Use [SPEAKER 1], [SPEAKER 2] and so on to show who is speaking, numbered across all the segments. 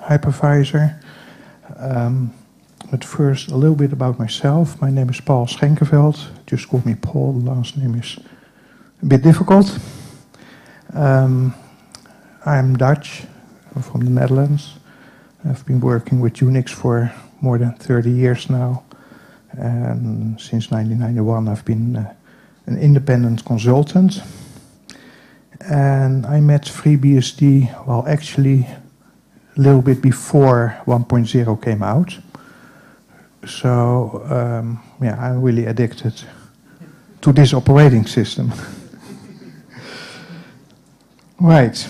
[SPEAKER 1] hypervisor. But first, a little bit about myself. My name is Paul Schenkeveld. Just call me Paul. The last name is a bit difficult. I'm Dutch. I'm from the Netherlands. I've been working with Unix for more than 30 years now. And since 1991, I've been an independent consultant. And I met FreeBSD, well, actually a little bit before 1.0 came out. So, yeah, I'm really addicted to this operating system. Right.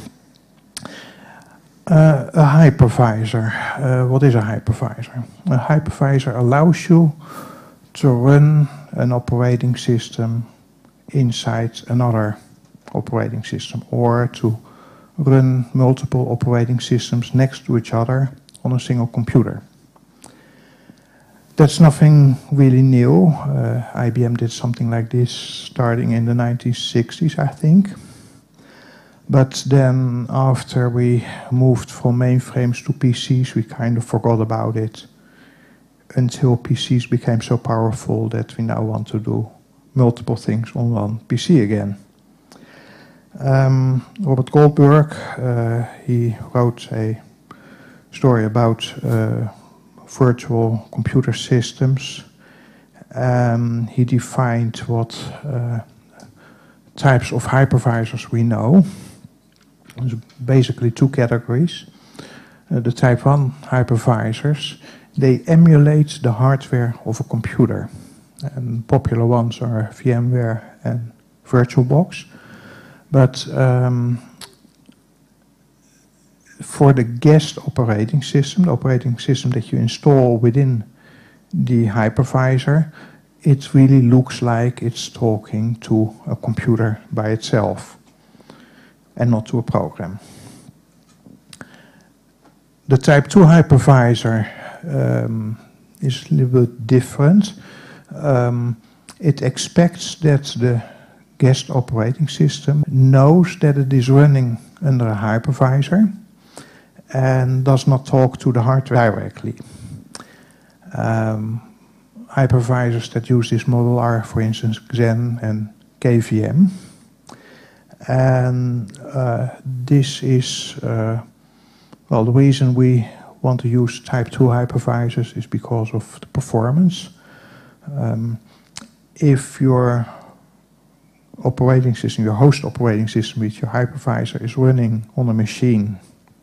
[SPEAKER 1] A hypervisor. What is a hypervisor? A hypervisor allows you to run an operating system inside another operating system, or to run multiple operating systems next to each other on a single computer. That's nothing really new. IBM did something like this starting in the 1960s, I think. But then after we moved from mainframes to PCs, we kind of forgot about it until PCs became so powerful that we now want to do multiple things on one PC again. Robert Goldberg, he wrote a story about virtual computer systems. He defined what types of hypervisors we know. There's basically two categories. The type 1 hypervisors, they emulate the hardware of a computer. And popular ones are VMware and VirtualBox. But for the guest operating system, the operating system that you install within the hypervisor, it really looks like it's talking to a computer by itself and not to a program. The type 2 hypervisor is a little bit different. It expects that the guest operating system knows that it is running under a hypervisor and does not talk to the hardware directly. Hypervisors that use this model are, for instance, Xen and KVM. And this is, well, the reason we want to use type 2 hypervisors is because of the performance. If your operating system, your host operating system with your hypervisor is running on a machine,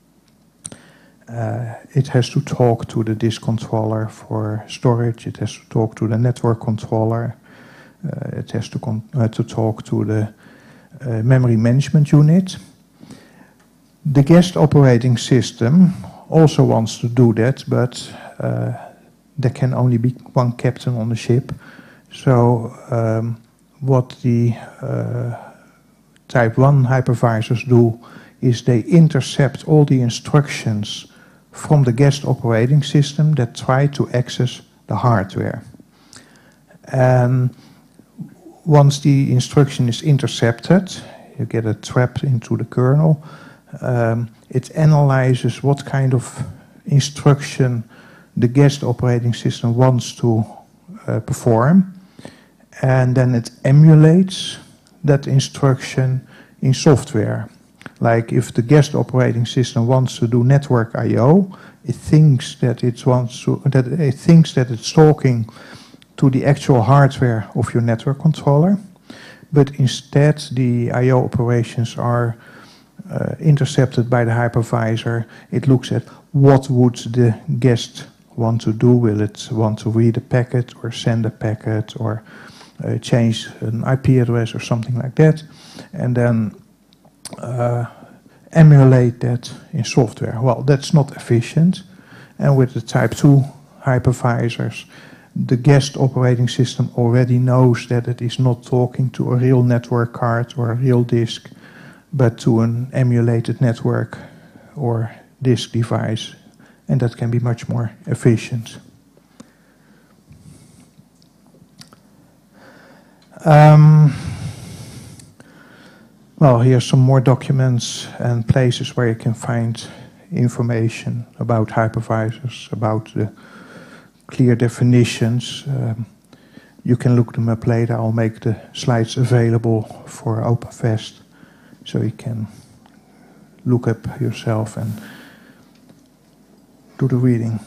[SPEAKER 1] it has to talk to the disk controller for storage, it has to talk to the network controller, it has to talk to the memory management unit. The guest operating system also wants to do that, but there can only be one captain on the ship. So what the type 1 hypervisors do is they intercept all the instructions from the guest operating system that try to access the hardware. And once the instruction is intercepted, you get a trap into the kernel. It analyzes what kind of instruction the guest operating system wants to perform, and then it emulates that instruction in software. Like if the guest operating system wants to do network I/O, it thinks that it's talking to the actual hardware of your network controller, but instead the I/O operations are intercepted by the hypervisor. It looks at what would the guest want to do. Will it want to read a packet or send a packet or change an IP address or something like that, and then emulate that in software. Well, that's not efficient, and with the type 2 hypervisors, the guest operating system already knows that it is not talking to a real network card or a real disk, but to an emulated network or disk device, and that can be much more efficient. Well, here's some more documents and places where you can find information about hypervisors, about the clear definitions. You can look them up later. I'll make the slides available for OpenFest, so you can look up yourself and do the reading.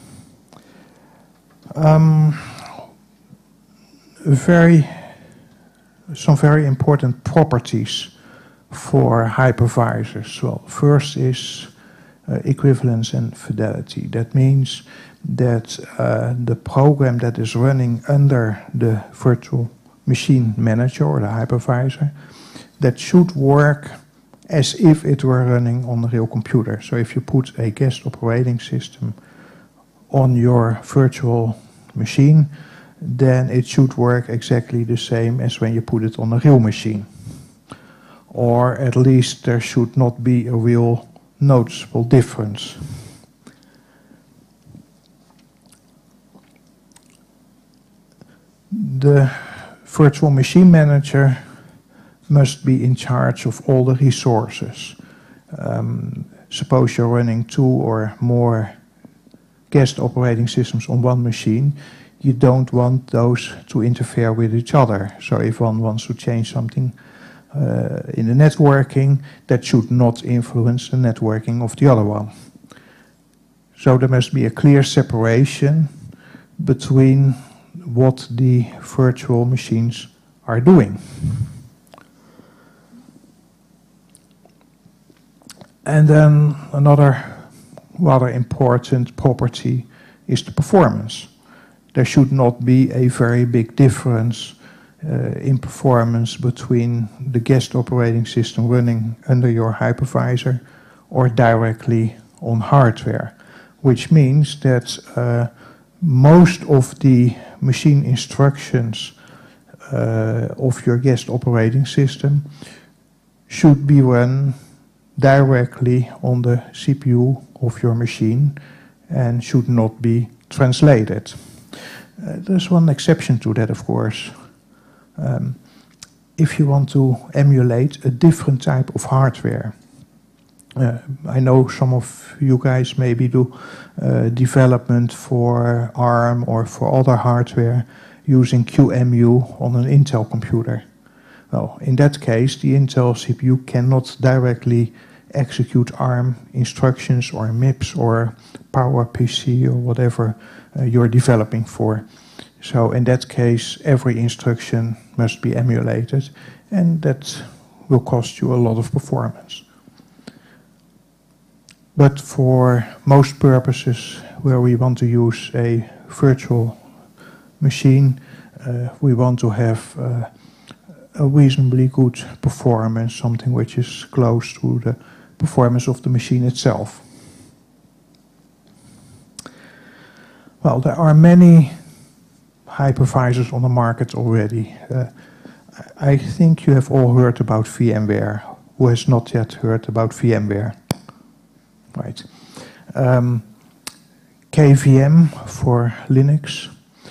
[SPEAKER 1] Some very important properties for hypervisors. Well, first is equivalence and fidelity. That means that the program that is running under the virtual machine manager or the hypervisor, that should work as if it were running on a real computer. So if you put a guest operating system on your virtual machine, then it should work exactly the same as when you put it on a real machine. Or at least there should not be a real noticeable difference. The virtual machine manager must be in charge of all the resources. Suppose you're running 2 or more guest operating systems on one machine, you don't want those to interfere with each other. So if one wants to change something in the networking, that should not influence the networking of the other one. So there must be a clear separation between what the virtual machines are doing. And then another rather important property is the performance. There should not be a very big difference in performance between the guest operating system running under your hypervisor or directly on hardware, which means that most of the machine instructions of your guest operating system should be run directly on the CPU of your machine and should not be translated. There's one exception to that, of course. If you want to emulate a different type of hardware, I know some of you guys maybe do development for ARM or for other hardware using QEMU on an Intel computer. Well, in that case, the Intel CPU cannot directly execute ARM instructions or MIPS or PowerPC or whatever you're developing for. So in that case, every instruction must be emulated, and that will cost you a lot of performance. But for most purposes where we want to use a virtual machine, we want to have a reasonably good performance, something which is close to the performance of the machine itself. Well, there are many hypervisors on the market already. I think you have all heard about VMware. Who has not yet heard about VMware? Right. KVM for Linux.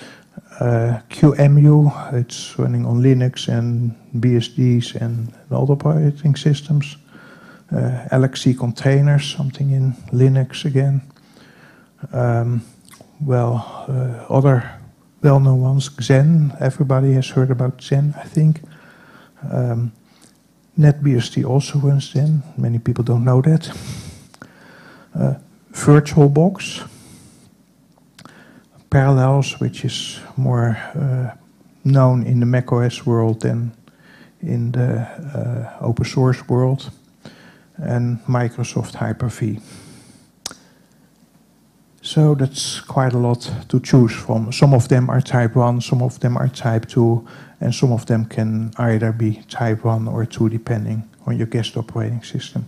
[SPEAKER 1] QEMU, it's running on Linux and BSDs and other operating systems. LXC containers, something in Linux again. Other well-known ones, Xen, everybody has heard about Xen, I think. NetBSD also runs Xen, many people don't know that. VirtualBox, Parallels, which is more known in the macOS world than in the open source world, and Microsoft Hyper-V. So that's quite a lot to choose from. Some of them are type 1, some of them are type 2, and some of them can either be type 1 or 2 depending on your guest operating system.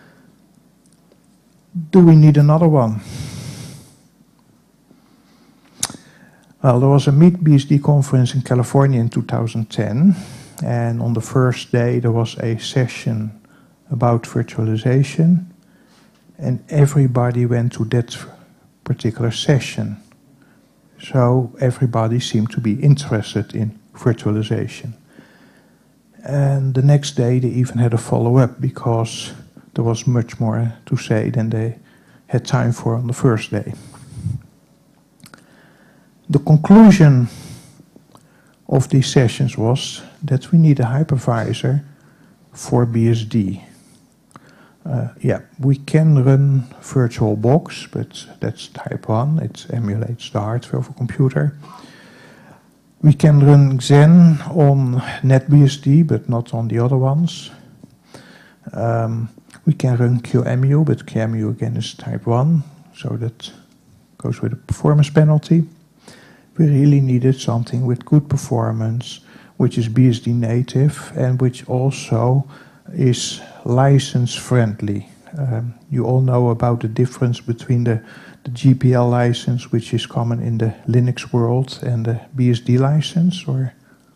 [SPEAKER 1] Do we need another one? Well, there was a Meet BSD conference in California in 2010, and on the first day there was a session about virtualization, and everybody went to that particular session. So everybody seemed to be interested in virtualization. And the next day they even had a follow-up because there was much more to say than they had time for on the first day. The conclusion of these sessions was that we need a hypervisor for BSD. Yeah, we can run VirtualBox, but that's type 1. It emulates the hardware of a computer. We can run Xen on NetBSD, but not on the other ones. We can run QEMU, but QEMU again is type 1, so that goes with a performance penalty. We really needed something with good performance, which is BSD native and which also is license friendly. You all know about the difference between the GPL license, which is common in the Linux world, and the BSD license, or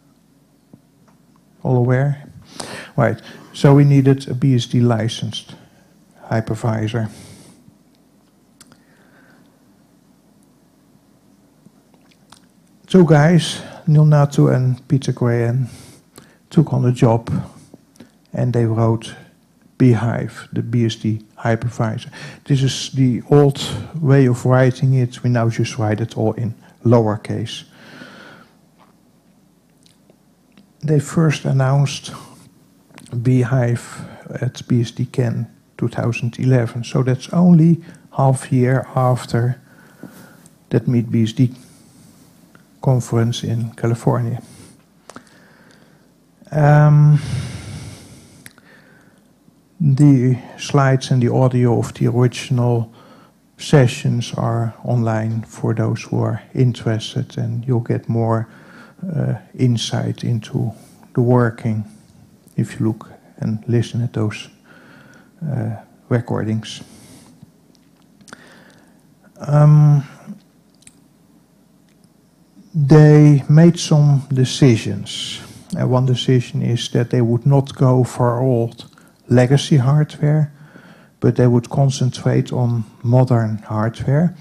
[SPEAKER 1] all aware? Right, so we needed a BSD licensed hypervisor. Two guys, Neil Natu and Peter Graham, took on the job and they wrote bhyve, the BSD hypervisor. This is the old way of writing it. We now just write it all in lowercase. They first announced bhyve at BSDCan 2011, so that's only half year after that Meet BSD conference in California. The slides and the audio of the original sessions are online for those who are interested, and you'll get more insight into the working if you look and listen at those recordings. They made some decisions. One decision is that they would not go for old legacy hardware, but they would concentrate on modern hardware.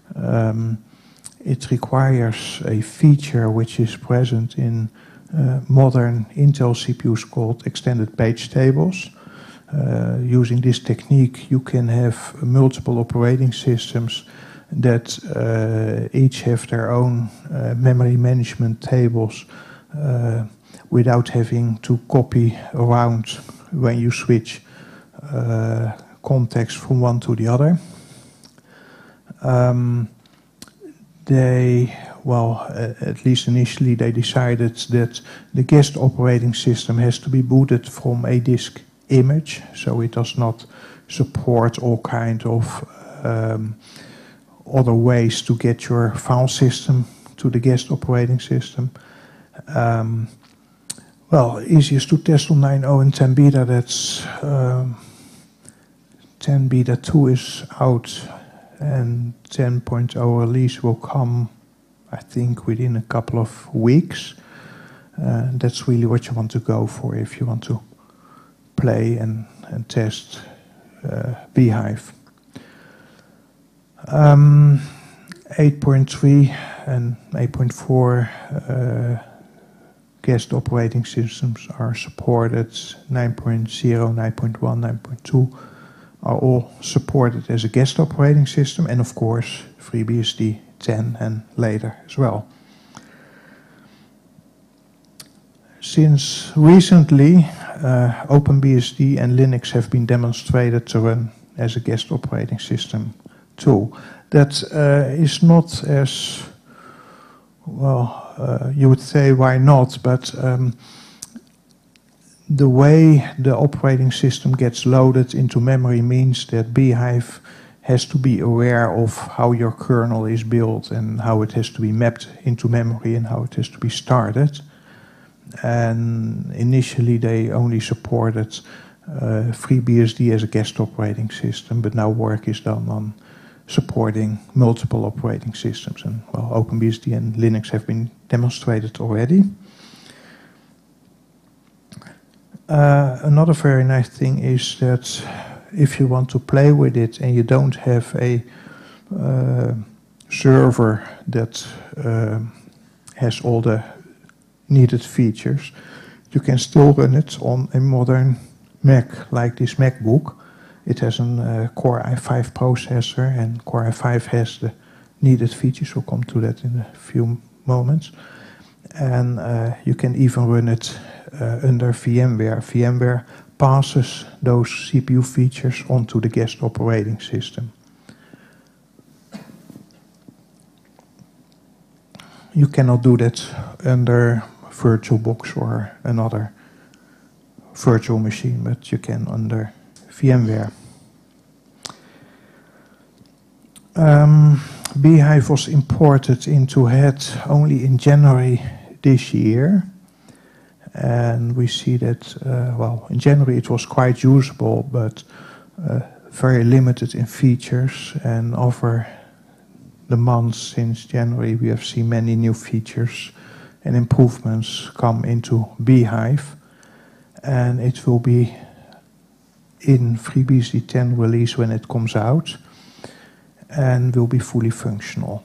[SPEAKER 1] It requires a feature which is present in modern Intel CPUs called extended page tables. Using this technique, you can have multiple operating systems that each have their own memory management tables without having to copy around when you switch context from one to the other. At least initially, they decided that the guest operating system has to be booted from a disk image, so it does not support all kind of other ways to get your file system to the guest operating system. Well, easiest to test on 9.0 and 10 beta. That's 10 beta 2 is out, and 10.0 release will come, I think, within a couple of weeks. That's really what you want to go for if you want to play and test bhyve. 8.3 and 8.4 guest operating systems are supported. 9.0, 9.1, 9.2 are all supported as a guest operating system, and of course FreeBSD 10 and later as well. Since recently, OpenBSD and Linux have been demonstrated to run as a guest operating system too. That is not as well. You would say, why not? But the way the operating system gets loaded into memory means that bhyve has to be aware of how your kernel is built and how it has to be mapped into memory and how it has to be started. And initially they only supported FreeBSD as a guest operating system, but now work is done on supporting multiple operating systems, and well, OpenBSD and Linux have been demonstrated already. Another very nice thing is that if you want to play with it and you don't have a server that has all the needed features, you can still run it on a modern Mac, like this MacBook, It has a Core i5 processor, and Core i5 has the needed features. We'll come to that in a few moments. And you can even run it under VMware. VMware passes those CPU features onto the guest operating system. You cannot do that under VirtualBox or another virtual machine, but you can under VMware. bhyve was imported into HEAD only in January this year. And we see that, well, in January it was quite usable, but very limited in features. And over the months since January, we have seen many new features and improvements come into bhyve. And it will be in FreeBSD 10 release when it comes out, and will be fully functional.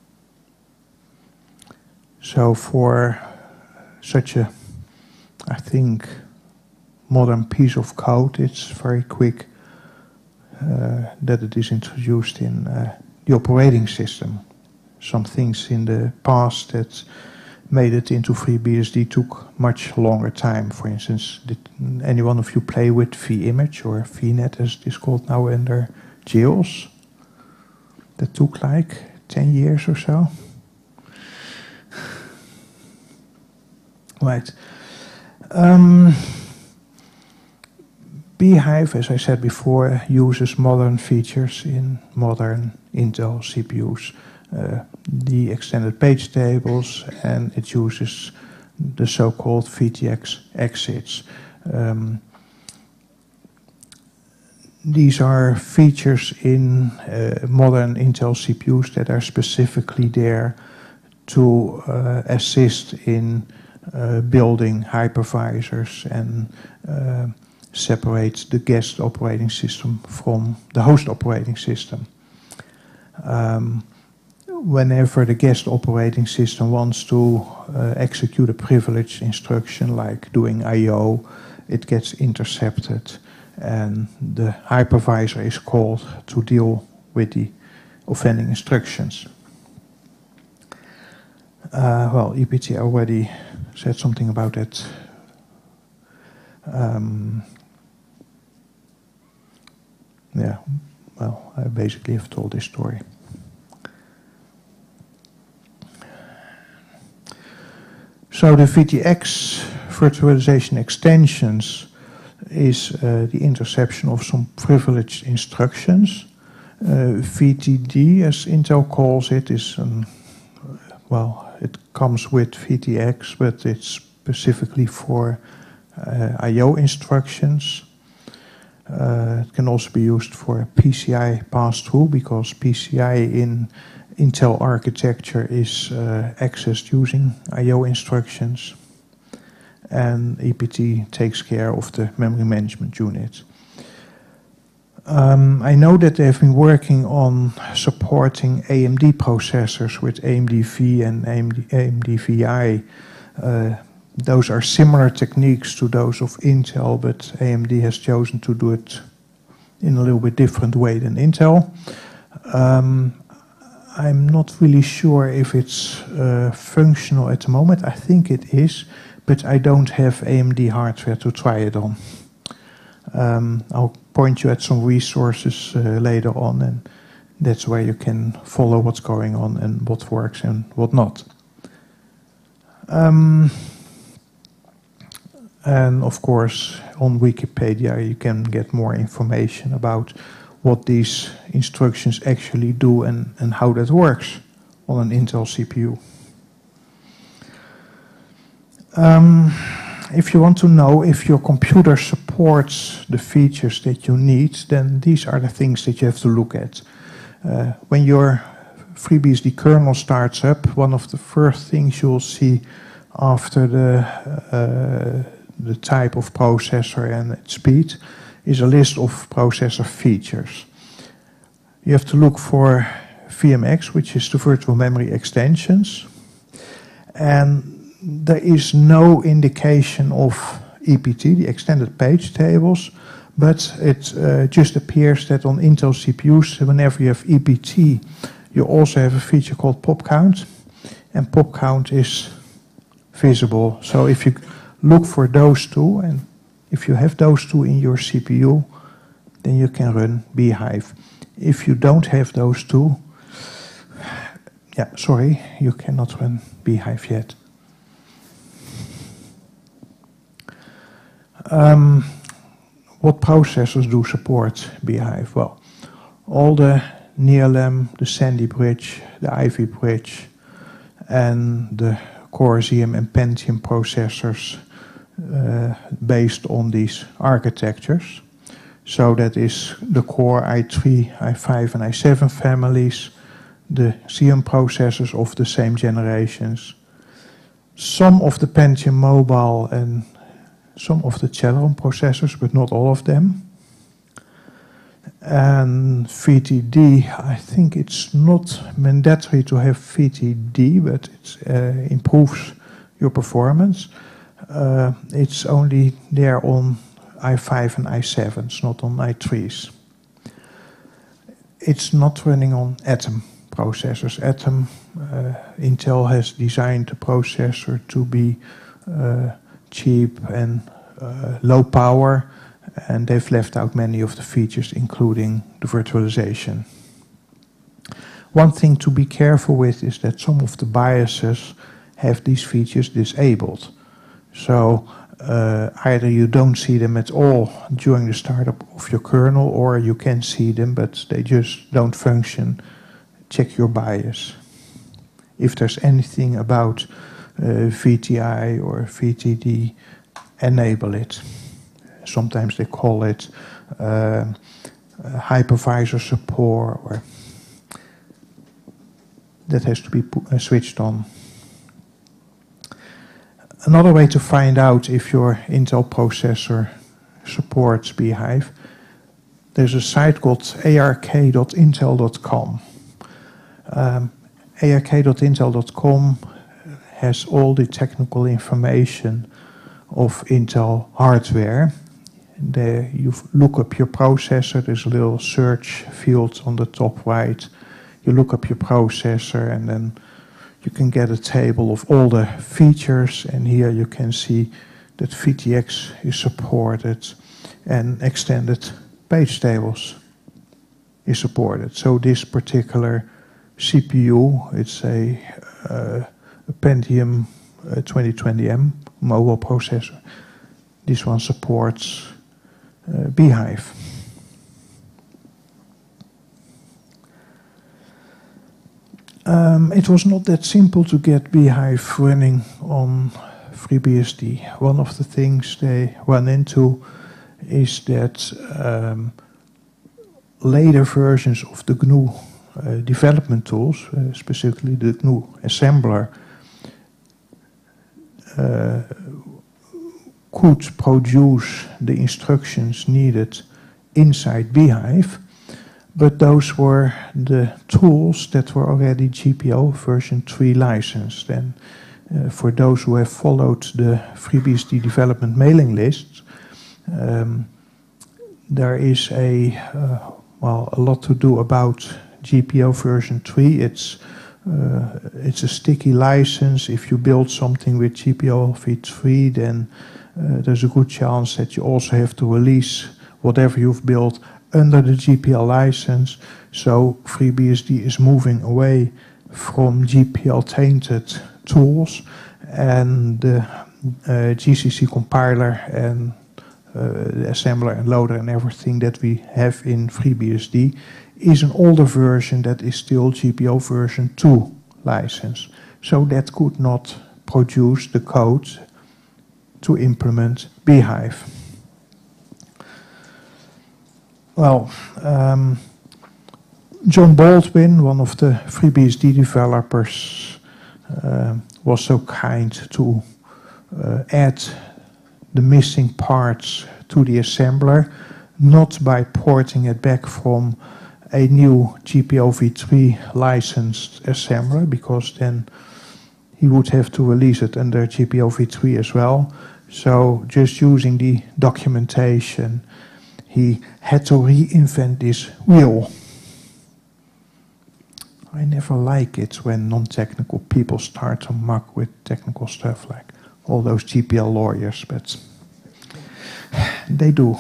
[SPEAKER 1] So for such a, I think, modern piece of code, it's very quick that it is introduced in the operating system. Some things in the past that made it into FreeBSD took much longer time. For instance, did any one of you play with vimage or vnet as it is called now under GEOS? That took like 10 years or so. Right. bhyve, as I said before, uses modern features in modern Intel CPUs. The extended page tables, and it uses the so-called VTX exits. These are features in modern Intel CPUs that are specifically there to assist in building hypervisors and separate the guest operating system from the host operating system. Whenever the guest operating system wants to execute a privileged instruction like doing I/O, it gets intercepted and the hypervisor is called to deal with the offending instructions. Well, EPT already said something about that. Yeah, well, I basically have told this story. So the VTX virtualization extensions is the interception of some privileged instructions. VTD, as Intel calls it, is well, it comes with VTX, but it's specifically for I/O instructions. It can also be used for PCI pass-through, because PCI in Intel architecture is accessed using I/O instructions. And EPT takes care of the memory management unit. I know that they've been working on supporting AMD processors with AMD-V and AMD-VI. Those are similar techniques to those of Intel, but AMD has chosen to do it in a little bit different way than Intel. I'm not really sure if it's functional at the moment. I think it is, but I don't have AMD hardware to try it on. I'll point you at some resources later on, and that's where you can follow what's going on and what works and what not. And of course, on Wikipedia you can get more information about what these instructions actually do and how that works on an Intel CPU. If you want to know if your computer supports the features that you need, then these are the things that you have to look at. When your FreeBSD kernel starts up, one of the first things you'll see after the type of processor and its speed is a list of processor features. You have to look for VMX, which is the virtual memory extensions. And there is no indication of EPT, the extended page tables, But it just appears that on Intel CPUs, whenever you have EPT, you also have a feature called pop count, and pop count is visible. So if you look for those two, and if you have those two in your CPU, then you can run bhyve. If you don't have those two, sorry, you cannot run bhyve yet. What processors do support bhyve? Well, all the NeoLam, the Sandy Bridge, the Ivy Bridge, and the Core Xeon and Pentium processors based on these architectures. So that is the Core i3, i5 and i7 families, the Xeon processors of the same generations, some of the Pentium Mobile and some of the Celeron processors, but not all of them. And VTD, I think it's not mandatory to have VTD, but it improves your performance. It's only there on i5 and i7s, not on i3s. It's not running on Atom processors. Atom, Intel has designed the processor to be cheap and low power, and they've left out many of the features, including the virtualization. One thing to be careful with is that some of the BIOSes have these features disabled. So either you don't see them at all during the startup of your kernel, or you can see them, but they just don't function. Check your BIOS. If there's anything about VTI or VTD, enable it. Sometimes they call it hypervisor support, or that has to be switched on. Another way to find out if your Intel processor supports bhyve, there's a site called ark.intel.com. ark.intel.com has all the technical information of Intel hardware. There you look up your processor, there's a little search field on the top right. You look up your processor and then you can get a table of all the features, and here you can see that VTX is supported and extended page tables is supported. So this particular CPU, it's a Pentium 2020M mobile processor. This one supports bhyve. It was not that simple to get bhyve running on FreeBSD. One of the things they run into is that later versions of the GNU development tools, specifically the GNU assembler, could produce the instructions needed inside bhyve, but those were the tools that were already GPL version 3 licensed. And for those who have followed the FreeBSD development mailing list, there is a lot to do about GPL version 3. It's a sticky license. If you build something with GPL v3, then there's a good chance that you also have to release whatever you've built under the GPL license. So FreeBSD is moving away from GPL tainted tools, and the GCC compiler and the assembler and loader and everything that we have in FreeBSD is an older version that is still GPL version 2 license. So that could not produce the code to implement bhyve. Well, John Baldwin, one of the FreeBSD developers, was so kind to add the missing parts to the assembler, not by porting it back from a new GPL v3 licensed assembler, because then he would have to release it under GPL v3 as well. So just using the documentation, he had to reinvent this wheel. I never like it when non-technical people start to muck with technical stuff, like all those GPL lawyers, but they do.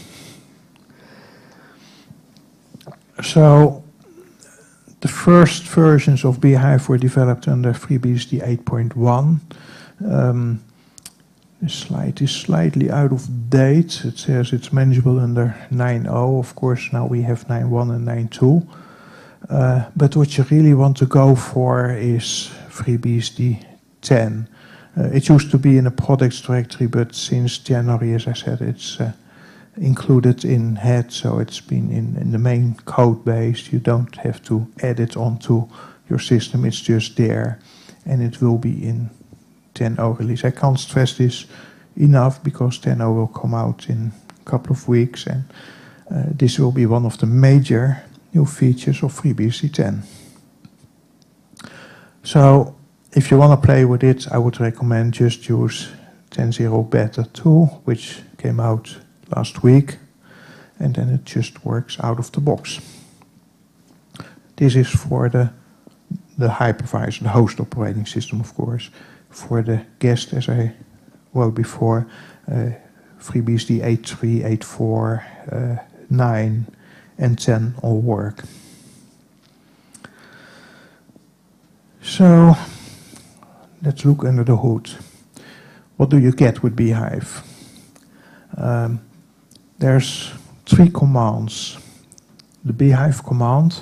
[SPEAKER 1] So the first versions of Beehive were developed under FreeBSD 8.1. The slide is slightly out of date. It says it's manageable under 9.0. Of course, now we have 9.1 and 9.2. But what you really want to go for is FreeBSD 10. It used to be in a products directory, but since January, as I said, it's included in head, so it's been in the main code base. You don't have to add it onto your system, it's just there, and it will be in 10.0 release. I can't stress this enough because 10.0 will come out in a couple of weeks, and this will be one of the major new features of FreeBSD 10. So if you want to play with it, I would recommend just use 10.0 Beta 2, which came out last week, and then it just works out of the box. This is for the hypervisor, the host operating system, of course. For the guest, as I wrote before, FreeBSD 8.3, 8.4, 9 and 10 all work. So let's look under the hood. What do you get with Beehive? There's 3 commands. The Beehive command,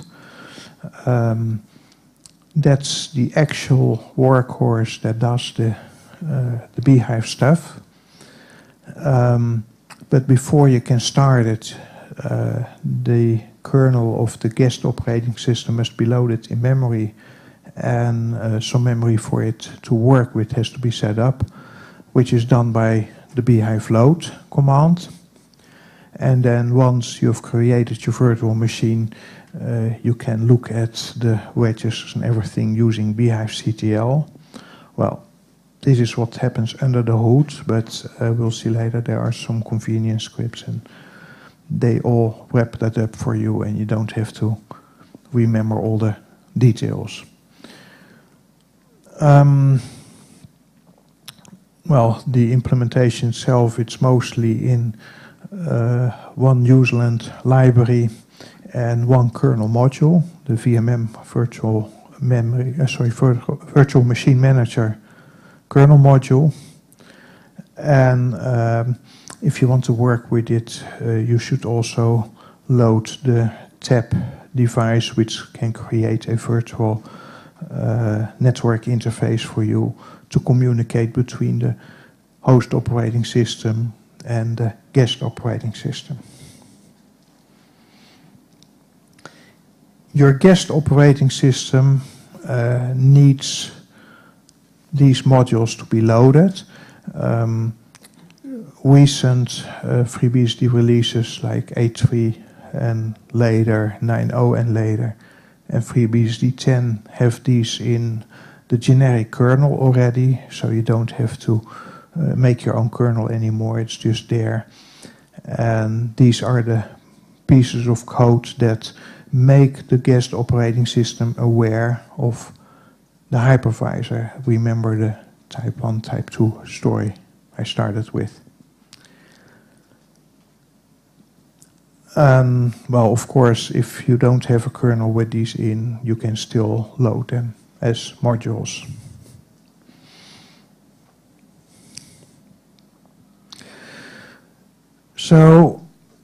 [SPEAKER 1] that's the actual workhorse that does the Beehive stuff. But before you can start it, the kernel of the guest operating system must be loaded in memory, and some memory for it to work with has to be set up, which is done by the Beehive load command. And then once you've created your virtual machine, you can look at the registers and everything using Beehive CTL. Well, this is what happens under the hood, but we'll see later there are some convenience scripts, and they all wrap that up for you, and you don't have to remember all the details. Well, the implementation itself, it's mostly in one userland library and one kernel module, the VMM virtual machine manager kernel module. And if you want to work with it, you should also load the tab device, which can create a virtual network interface for you to communicate between the host operating system and the guest operating system. Your guest operating system needs these modules to be loaded. Recent FreeBSD releases like 8.3 and later, 9.0 and later, and FreeBSD 10 have these in the generic kernel already, so you don't have to make your own kernel anymore, it's just there. And these are the pieces of code that make the guest operating system aware of the hypervisor. Remember the type 1, type 2 story I started with. Well, of course, if you don't have a kernel with these in, you can still load them as modules. So,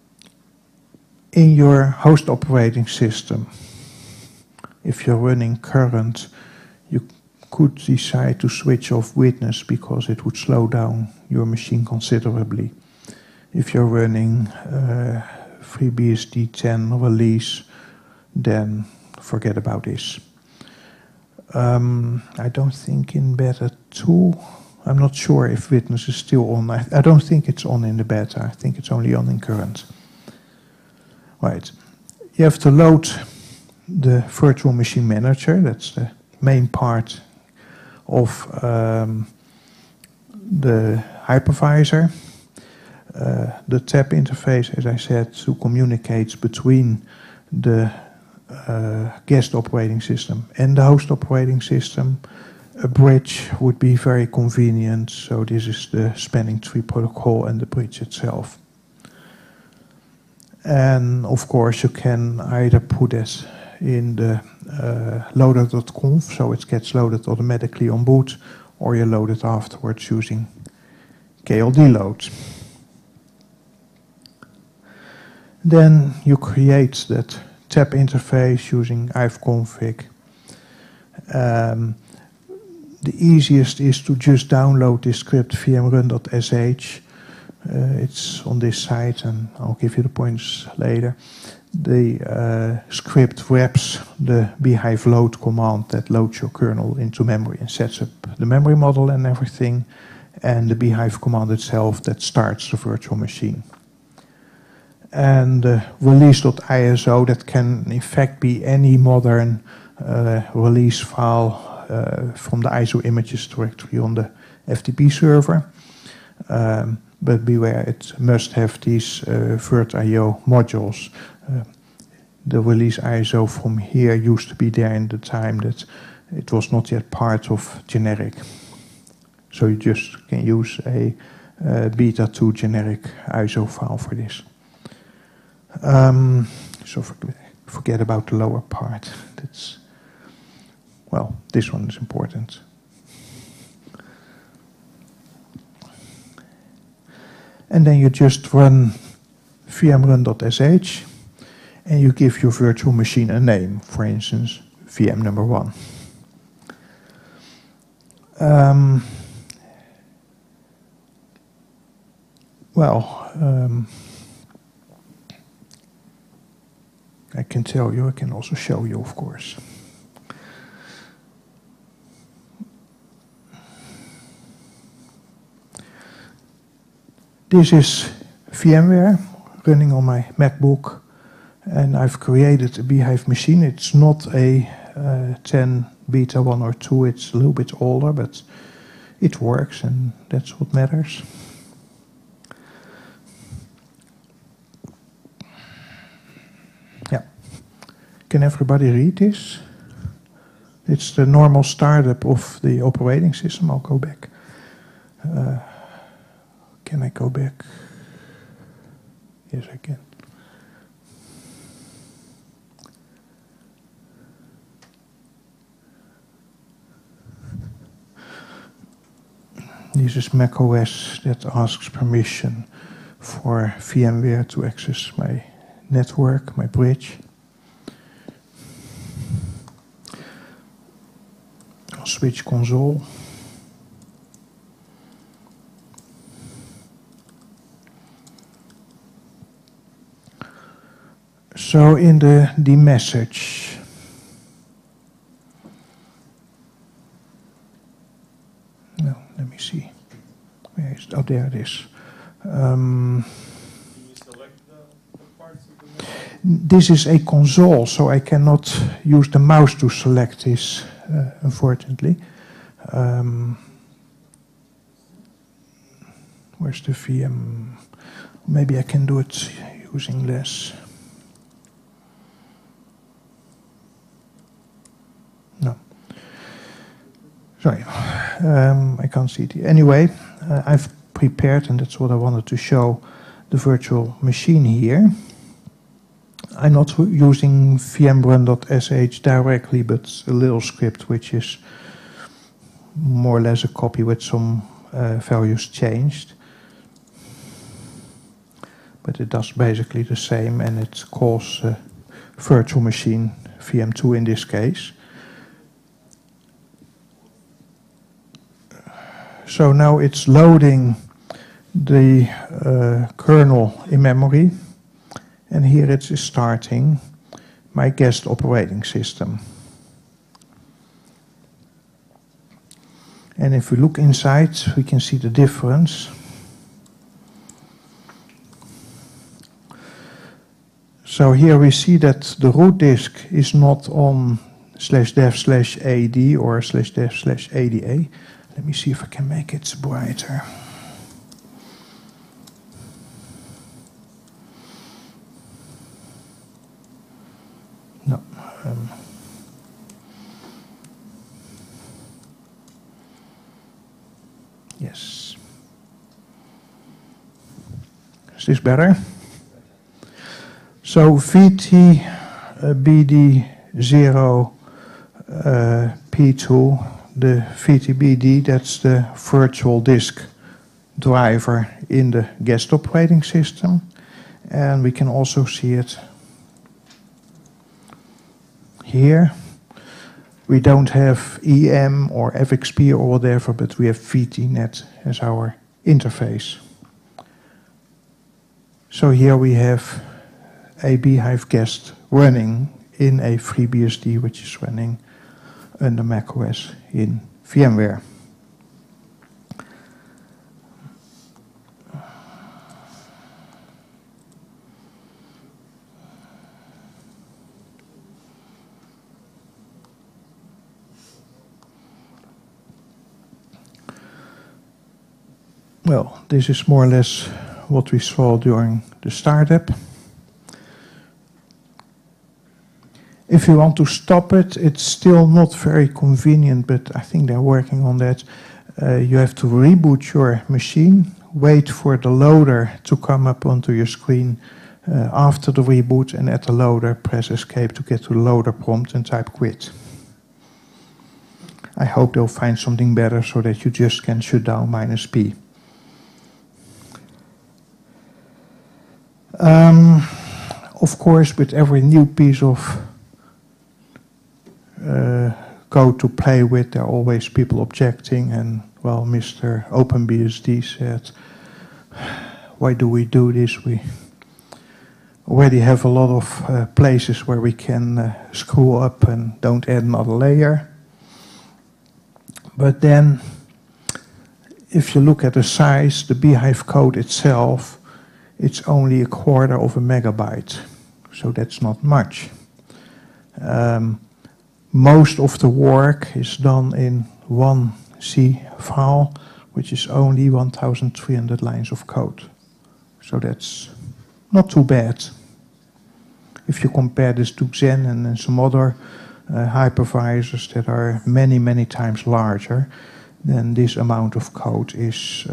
[SPEAKER 1] in your host operating system, if you're running current, you could decide to switch off witness because it would slow down your machine considerably. If you're running FreeBSD 10 release, then forget about this. I don't think in beta 2, I'm not sure if witness is still on. I don't think it's on in the beta, I think it's only on in current. Right, you have to load the virtual machine manager, that's the main part of the hypervisor. The tab interface, as I said, to communicate between the guest operating system and the host operating system. A bridge would be very convenient, so this is the spanning tree protocol and the bridge itself. And of course you can either put it in the loader.conf, so it gets loaded automatically on boot, or you load it afterwards using KLD load. Then you create that tab interface using ivconfig. The easiest is to just download this script vmrun.sh. It's on this site, and I'll give you the points later. The script wraps the beehive load command that loads your kernel into memory and sets up the memory model and everything, and the beehive command itself that starts the virtual machine. And release.iso, that can in fact be any modern release file from the ISO images directory on the FTP server. But beware, it must have these virt.io modules. The release ISO from here used to be there in the time that it was not yet part of generic. So you just can use a beta 2 generic ISO file for this. So forget about the lower part. That's, well, this one is important. And then you just run vmrun.sh and you give your virtual machine a name, for instance, VM number 1. I can tell you, I can also show you, of course. This is VMware running on my MacBook, and I've created a beehive machine. It's not a 10 beta 1 or 2, it's a little bit older, but it works, and that's what matters. Yeah. Can everybody read this? It's the normal startup of the operating system. I'll go back. Can I go back? Yes, I can. This is macOS that asks permission for VMware to access my network, my bridge. I'll switch console. So in the message, no, let me see. Where is it? Oh, there it is.
[SPEAKER 2] Can you select the parts of the message?
[SPEAKER 1] This is a console, so I cannot use the mouse to select this, unfortunately. Where's the VM? Maybe I can do it using less. No. Sorry, I can't see it. Anyway, I've prepared, and that's what I wanted to show, the virtual machine here. I'm not using vmrun.sh directly, but a little script which is more or less a copy with some values changed. But it does basically the same, and it calls virtual machine VM2 in this case. So now it's loading the kernel in memory, and here it is starting my guest operating system. And if we look inside, we can see the difference. So here we see that the root disk is not on /dev/AD or /dev/ADA. Let me see if I can make it brighter. Yes. Is this better? So VTBD0 P2, the VTBD, that's the virtual disk driver in the guest operating system. And we can also see it here. We don't have EM or FXP or whatever, but we have VTNet as our interface. So here we have a bhyve guest running in a FreeBSD, which is running under macOS in VMware. Well, this is more or less what we saw during the startup. If you want to stop it, it's still not very convenient, but I think they're working on that. You have to reboot your machine, wait for the loader to come up onto your screen after the reboot, and at the loader, press escape to get to the loader prompt and type quit. I hope they'll find something better so that you just can shut down -P. Of course, with every new piece of code to play with, there are always people objecting, and well, Mr. OpenBSD said, why do we do this? We already have a lot of places where we can screw up and don't add another layer. But then, if you look at the size, the bhyve code itself, it's only 1/4 of a megabyte, so that's not much. Most of the work is done in one C file, which is only 1,300 lines of code. So that's not too bad. If you compare this to Xen and some other hypervisors that are many, many times larger, then this amount of code is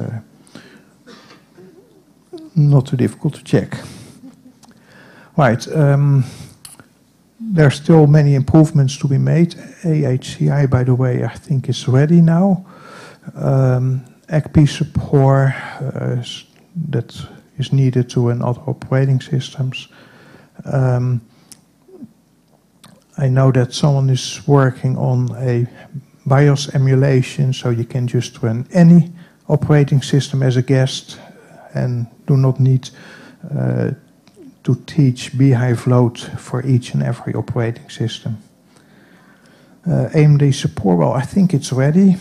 [SPEAKER 1] not too difficult to check. Right. There are still many improvements to be made. AHCI, by the way, I think is ready now. ECP support that is needed to in other operating systems. I know that someone is working on a BIOS emulation, so you can just run any operating system as a guest and do not need to teach bhyve load for each and every operating system. AMD support, well, I think it's ready.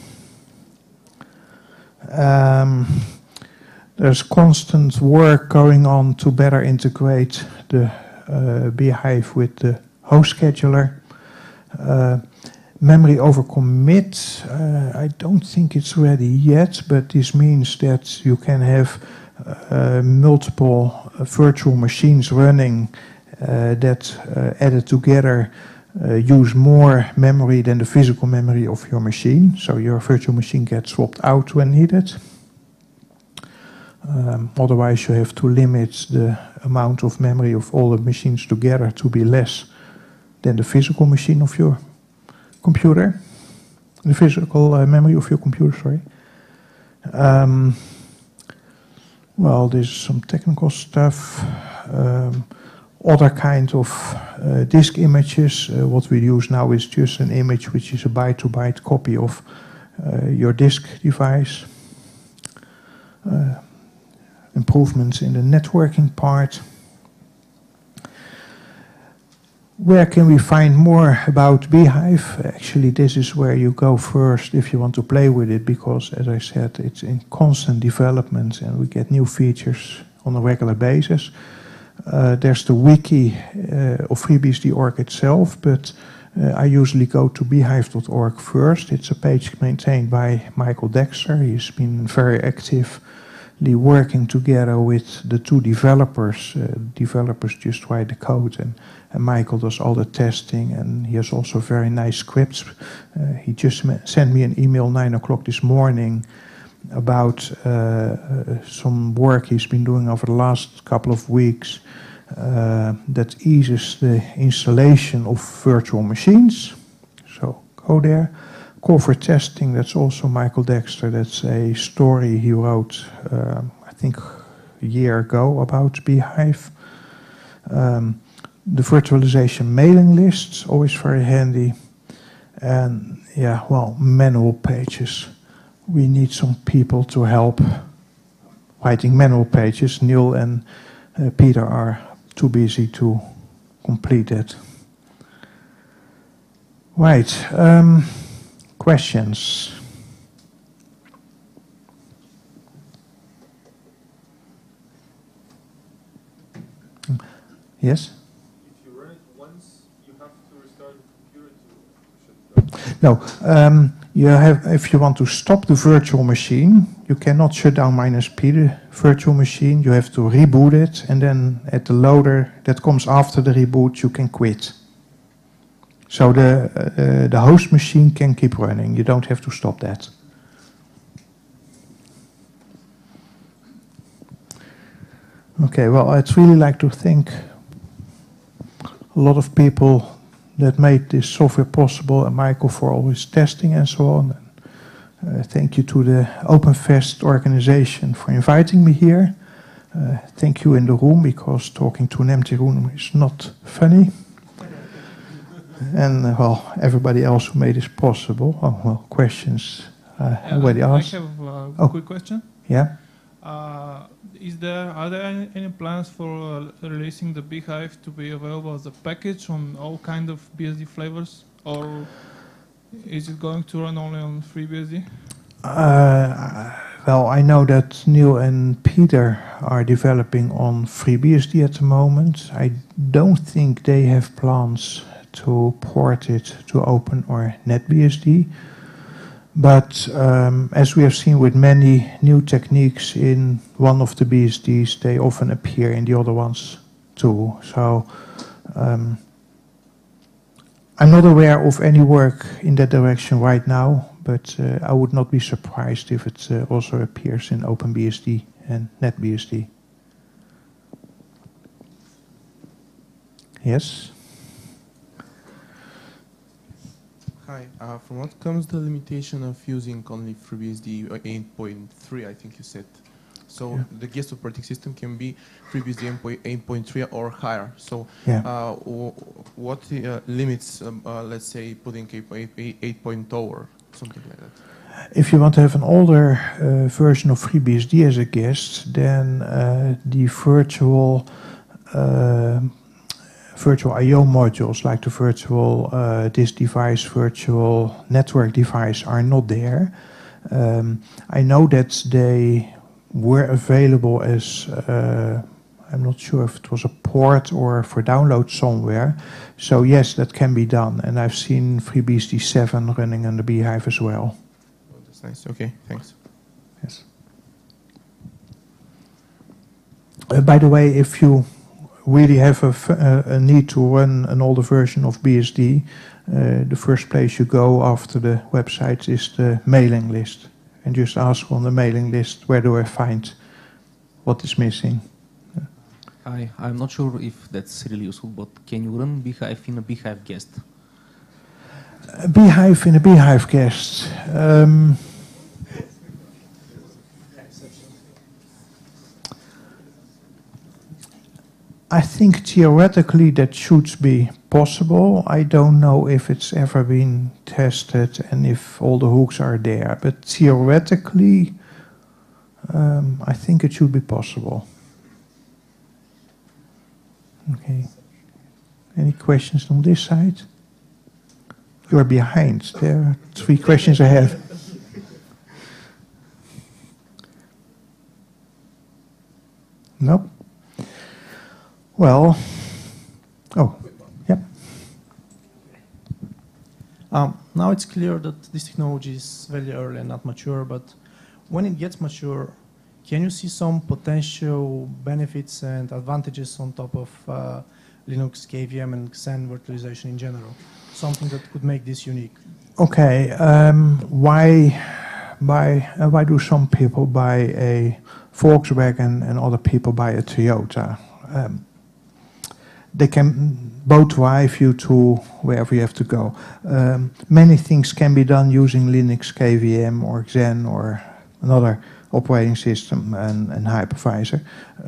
[SPEAKER 1] There's constant work going on to better integrate the bhyve with the host scheduler. Memory over commit, I don't think it's ready yet, but this means that you can have multiple virtual machines running that added together use more memory than the physical memory of your machine. So your virtual machine gets swapped out when needed. Otherwise you have to limit the amount of memory of all the machines together to be less than the physical machine of your computer. The physical memory of your computer, sorry. Well, this is some technical stuff. Other kind of disk images. What we use now is just an image which is a byte-to-byte copy of your disk device. Improvements in the networking part. Where can we find more about bhyve? Actually, this is where you go first if you want to play with it, because, as I said, it's in constant development and we get new features on a regular basis. There's the wiki of FreeBSD.org itself, but I usually go to bhyve.org first. It's a page maintained by Michael Dexter. He's been very actively working together with the two developers. Developers just write the code and Michael does all the testing, and he has also very nice scripts. He just sent me an email 9 o'clock this morning about some work he's been doing over the last couple of weeks that eases the installation of virtual machines. So go there. Core for testing, that's also Michael Dexter. That's a story he wrote, I think, a year ago about Beehive. The virtualization mailing lists, always very handy. And yeah, well, manual pages. We need some people to help writing manual pages. Neil and Peter are too busy to complete it. Right. Questions? Yes?
[SPEAKER 2] If you run it once, you have to restart the computer to shut it down.
[SPEAKER 1] No. You have, if you want to stop the virtual machine, you cannot shut down -P the virtual machine. You have to reboot it, and then at the loader that comes after the reboot, you can quit. So the host machine can keep running. You don't have to stop that. Okay, well, I'd really like to thank a lot of people that made this software possible, and Michael for all his testing and so on. Thank you to the OpenFest organization for inviting me here. Thank you in the room, because talking to an empty room is not funny. And well, everybody else who made this possible. Oh, well, questions already asked.
[SPEAKER 3] I have a quick question.
[SPEAKER 1] Yeah.
[SPEAKER 3] Are there any plans for releasing the Beehive to be available as a package on all kind of BSD flavors, or is it going to run only on FreeBSD?
[SPEAKER 1] Well, I know that Neil and Peter are developing on FreeBSD at the moment. I don't think they have plans to port it to Open or NetBSD. But as we have seen with many new techniques in one of the BSDs, they often appear in the other ones too. So I'm not aware of any work in that direction right now, but I would not be surprised if it also appears in OpenBSD and NetBSD. Yes?
[SPEAKER 4] Hi, from what comes the limitation of using only FreeBSD 8.3, I think you said. So
[SPEAKER 1] yeah.
[SPEAKER 4] The guest operating system can be FreeBSD 8.3 or higher. So
[SPEAKER 1] yeah.
[SPEAKER 4] What limits, let's say, putting 8.0 or something like that?
[SPEAKER 1] If you want to have an older version of FreeBSD as a guest, then the virtual I/O modules, like the virtual disk device, virtual network device, are not there. I know that they were available as, I'm not sure if it was a port or for download somewhere. So yes, that can be done. And I've seen FreeBSD 7 running on the Beehive as well.
[SPEAKER 4] Oh, that's nice. Okay, thanks.
[SPEAKER 1] Yes. By the way, if you really have a need to run an older version of BSD, the first place you go after the website is the mailing list. And just ask on the mailing list, where do I find what is missing?
[SPEAKER 5] I'm not sure if that's really useful, but can you run Beehive in a Beehive guest?
[SPEAKER 1] Beehive in a Beehive guest. I think theoretically that should be possible. I don't know if it's ever been tested and if all the hooks are there, but theoretically I think it should be possible. Okay. Any questions on this side? You're behind. There are 3 questions ahead. No? Well, oh, yeah.
[SPEAKER 6] Now it's clear that this technology is very early and not mature, but when it gets mature, can you see some potential benefits and advantages on top of Linux, KVM, and Xen virtualization in general? Something that could make this unique?
[SPEAKER 1] Okay, why why do some people buy a Volkswagen and other people buy a Toyota? They can both drive you to wherever you have to go. Many things can be done using Linux, KVM, or Xen, or another operating system and hypervisor.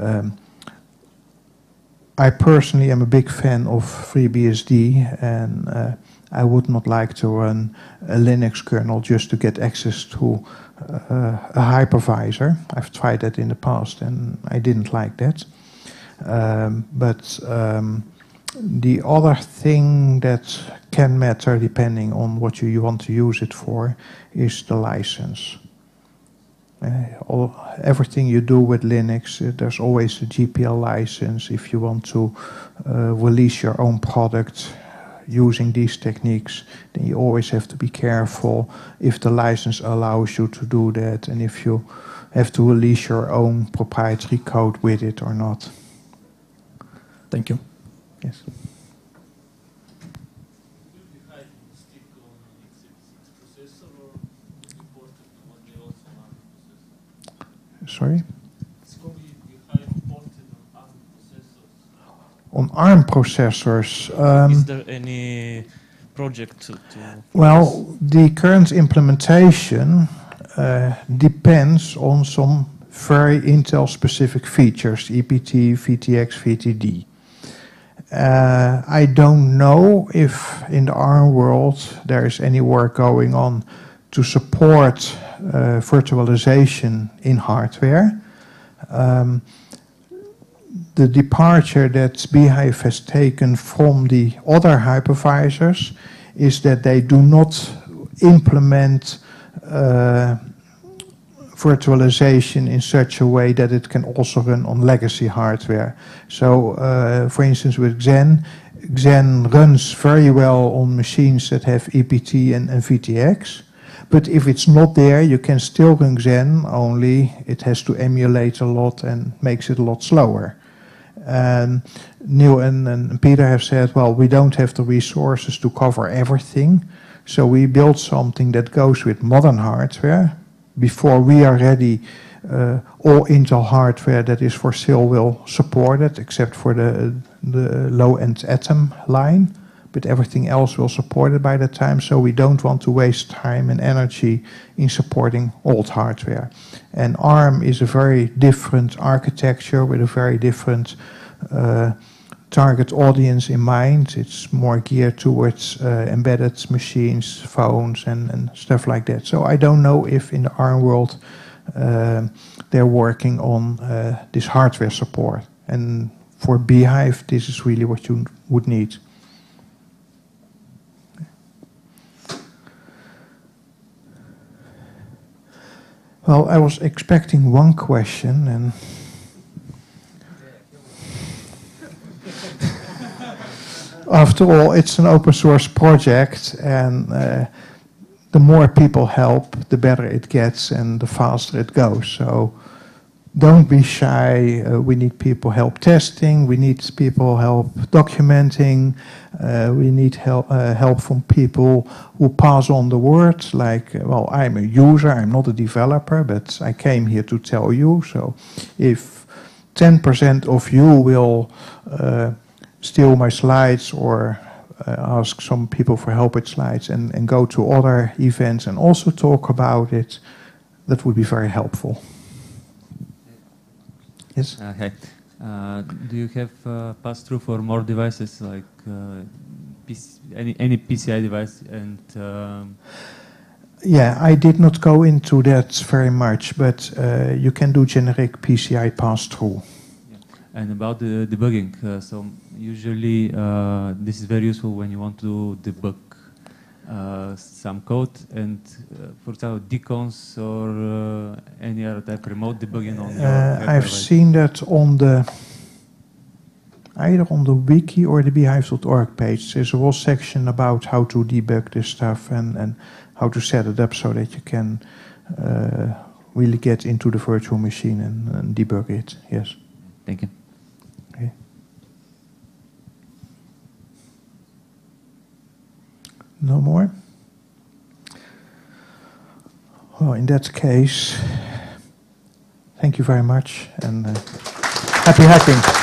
[SPEAKER 1] I personally am a big fan of FreeBSD, and I would not like to run a Linux kernel just to get access to a hypervisor. I've tried that in the past and I didn't like that. But the other thing that can matter, depending on what you want to use it for, is the license. Everything you do with Linux, there's always a GPL license. If you want to release your own product using these techniques, then you always have to be careful if the license allows you to do that, and if you have to release your own proprietary code with it or not.
[SPEAKER 6] Thank you.
[SPEAKER 1] Yes. Sorry? On ARM processors.
[SPEAKER 7] Is there any project to
[SPEAKER 1] well, the current implementation depends on some very Intel-specific features, EPT, VTX, VTD. I don't know if in the ARM world there is any work going on to support virtualization in hardware. The departure that Beehive has taken from the other hypervisors is that they do not implement virtualization in such a way that it can also run on legacy hardware. So, for instance, with Xen runs very well on machines that have EPT and VTX. But if it's not there, you can still run Xen, only it has to emulate a lot and makes it a lot slower. Neil and Peter have said, well, we don't have the resources to cover everything. So we built something that goes with modern hardware. Before we are ready, all Intel hardware that is for sale will support it, except for the low-end Atom line. But everything else will support it by that time, so we don't want to waste time and energy in supporting old hardware. And ARM is a very different architecture with a very different target audience in mind. It's more geared towards embedded machines, phones, and stuff like that. So I don't know if in the ARM world they're working on this hardware support. And for Beehive, this is really what you would need. Well, I was expecting one question, and after all, it's an open source project, and the more people help, the better it gets and the faster it goes. So don't be shy. We need people help testing. We need people help documenting. We need help from people who pass on the word. Like, well, I'm a user. I'm not a developer, but I came here to tell you. So if 10% of you will steal my slides or ask some people for help with slides and go to other events and also talk about it, that would be very helpful. Yes?
[SPEAKER 8] Hi. Do you have pass-through for more devices, like any PCI device? And
[SPEAKER 1] yeah, I did not go into that very much, but you can do generic PCI pass-through.
[SPEAKER 8] Yeah. And about the debugging, so usually this is very useful when you want to debug some code, and for example, decons or any other type of remote debugging on your
[SPEAKER 1] I've seen that on the either on the wiki or the beehive.org page. There's a whole section about how to debug this stuff and how to set it up so that you can really get into the virtual machine and debug it. Yes.
[SPEAKER 8] Thank you.
[SPEAKER 1] Okay. No more? Well, in that case, thank you very much and happy hacking.